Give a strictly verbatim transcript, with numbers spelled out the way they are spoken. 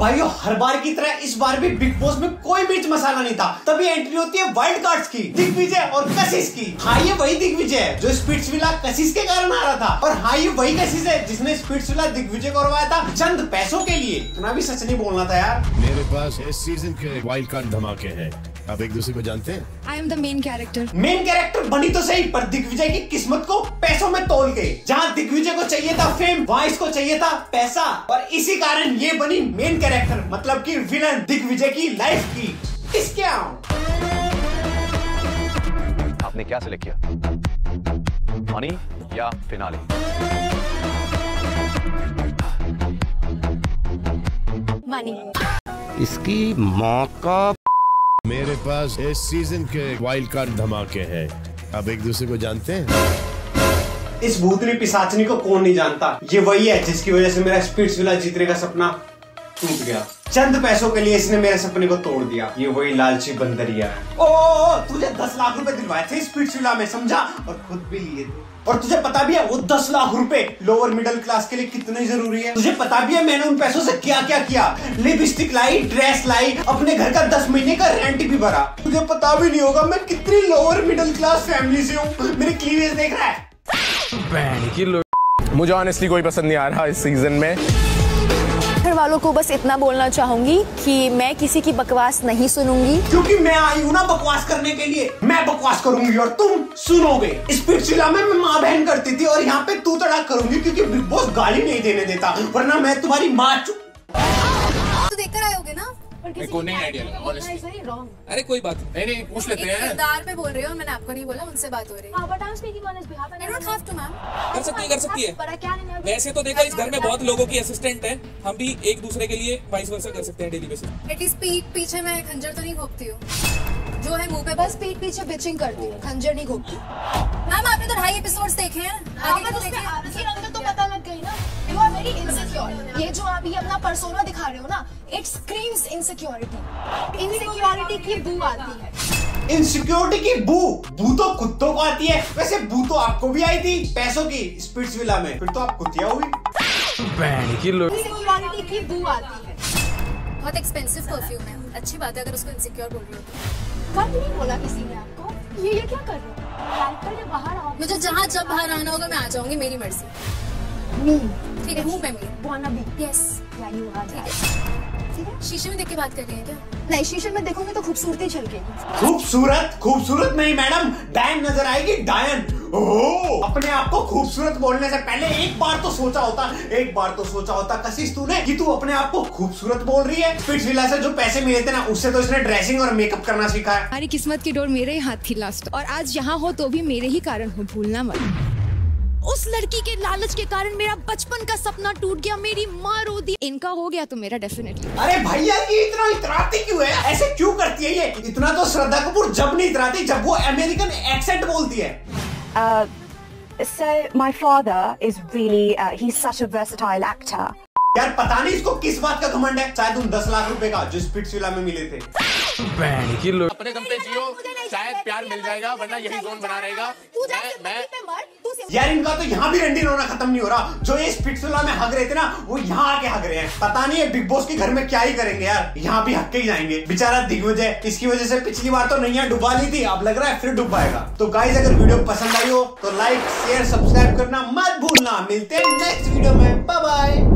भाइयों हर बार की तरह इस बार भी बिग बॉस में कोई मिर्च मसाला नहीं था। तभी एंट्री होती है वाइल्ड कार्ड्स की, दिग्विजय और कशिश की। हाँ ये वही दिग्विजय है जो स्पिट्सविला कशिश के कारण आ रहा था, और हाँ ये वही कशिश है जिसने स्पिट्सविला दिग्विजय को हरवाया था चंद पैसों के लिए। इतना भी सच नहीं बोलना था यार। मेरे पास इस सीजन के वाइल्ड कार्ड धमाके हैं। आप एक दूसरे को जानते हैं? I am the main character. Main character बनी तो सही, पर दिग्विजय की किस्मत को पैसों में तोल के। जहाँ दिग्विजय को चाहिए था फेम, वहाँ इसको चाहिए था पैसा, और इसी कारण ये बनी मेन कैरेक्टर, मतलब कि विलन दिग्विजय की लाइफ की। किसके आओ? आपने क्या सिलेक्ट किया, मनी या फिनाले? मनी। इसकी माँ का। मेरे पास इस सीजन के वाइल्ड कार्ड धमाके हैं। आप एक दूसरे को जानते हैं? इस भूतनी पिशाचनी को कौन नहीं जानता। ये वही है जिसकी वजह से मेरा स्पिट्सविला जीतने का सपना टूट गया। चंद पैसों के लिए इसने मेरे सपने को तोड़ दिया। ये वही लालची बंदरिया है। ओ, ओ, ओ तुझे दस लाख रुपए दिलवाए थे स्पिट्सविला में, समझा? और खुद भी लिए थे। और तुझे पता भी है वो दस लाख रुपए लोअर मिडिल क्लास के लिए कितने जरूरी है? तुझे पता भी है मैंने उन पैसों से क्या क्या किया? लिपस्टिक लाई, ड्रेस लाई, अपने घर का दस महीने का रेंट भी भरा। तुझे पता भी नहीं होगा मैं कितनी लोअर मिडिल क्लास फैमिली से हूँ। मेरे क्लीवेज देख रहा है। मुझे ऑनेस्टली कोई पसंद नहीं आ रहा इस सीजन में। घर वालों को बस इतना बोलना चाहूंगी कि मैं किसी की बकवास नहीं सुनूंगी, क्योंकि मैं आई हूँ ना बकवास करने के लिए। मैं बकवास करूंगी और तुम सुनोगे। स्पिट्सविला में मैं माँ बहन करती थी, और यहाँ पे तू तड़ाक करूंगी क्योंकि बिग बॉस गाली नहीं देने देता, वरना मैं तुम्हारी माँ चु... तो देखकर आए होगे ना? को नहीं आइडिया लगा ऑनेस्टली। अरे कोई बात नहीं, नहीं पूछ लेते हैं। किरदार पे बोल रहे हो, मैंने आपको नहीं बोला, उनसे बात हो रही है। हाँ, but I'm speaking on his behalf and I don't have to, ma'am. कर सकती है, कर सकती है। But I can and I will. वैसे तो देखो इस घर में बहुत लोगों की असिस्टेंट है, हम भी एक दूसरे के लिए वाइस वर्सा कर सकते हैं डेली बेसिस। एटलीस्ट पीठ पीछे मैं खंजर तो नहीं घोंपती हूँ, जो है मुंह पे। बस पीठ पीछे बिचिंग करती हूँ, खंजर नहीं घोंपती। मैम आपने तो ढाई एपिसोड्स देखे हैं, आगे तो देखे हैं। तो पता लग गई ना, you are very insecure. ये जो आप ये अपना पर्सोना दिखा रहे हो ना, it screams insecurity. इनसिक्योरिटी की बू आती है। इनसिक्योरिटी की बू? बू तो कुत्तों को आती है। वैसे बू तो आपको भी आई थी पैसों की स्पिट्सविला में, फिर तो आप कुतिया हुई। इनसिक्योरिटी की बू आती है। बहुत एक्सपेंसिव परफ्यूम है, अच्छी बात है अगर उसको इनसिक्योर बोल रही हो। कब नहीं बोला किसी ने आपको? ये ये क्या कर रहे हो? कैरेक्टर के बाहर आओ। मुझे जहाँ जब बाहर आना होगा मैं आ जाऊंगी, मेरी मर्जी। ठीक है, हूँ मैं मेरी। Wanna be. Yes, you are that. शीशे में देख के बात कर रही है क्या? नहीं, शीशे में देखोगे तो खूबसूरती झलकेगी। खूबसूरत? खूबसूरत नहीं मैडम, डायन नजर आएगी, डायन। ओह, अपने आप को खूबसूरत बोलने से पहले एक बार तो सोचा होता, एक बार तो सोचा होता कशिश तूने कि तू अपने आप को खूबसूरत बोल रही है। स्पिट्सविला से जो पैसे मिले थे ना, उससे तो इसने ड्रेसिंग और मेकअप करना सीखा है। हमारी किस्मत की डोर मेरे ही हाथ थी लास्ट, और आज यहाँ हो तो भी मेरे ही कारण हो, भूलना मत। उस लड़की के लालच के कारण मेरा बचपन का सपना टूट गया, मेरी माँ रो दी। इनका हो गया तो मेरा डेफिनेटली। अरे भैया ये इतना इतराती क्यों है? ऐसे क्यों करती है ये? इतना तो श्रद्धा कपूर जब नहीं इतराती जब वो अमेरिकन एक्सेंट बोलती है। Uh, so my father is really uh, he's such a versatile actor. यार पता नहीं इसको किस बात का घमंड है। शायद उन दस लाख रुपए का जो स्पिट्सविला में मिले थे। अपने दम पे जियो, शायद प्यार मिल जाएगा, वरना यही जोन बना रहेगा। मैं यार इनका तो यहाँ भी रंडी रोना खत्म नहीं हो रहा। जो ये स्पिट्सविला में हग रहे थे ना, वो यहाँ आके हग रहे हैं। पता नहीं है बिग बॉस के घर में क्या ही करेंगे यार, यहाँ भी हक के ही जाएंगे। बेचारा दिग्विजय, इसकी वजह से पिछली बार तो नैया डुबा ली थी, अब लग रहा है फिर डुबाएगा। तो गाइस अगर वीडियो पसंद आई हो तो लाइक शेयर सब्सक्राइब करना मत भूलना। मिलते हैं नेक्स्ट वीडियो में, बाय बाय।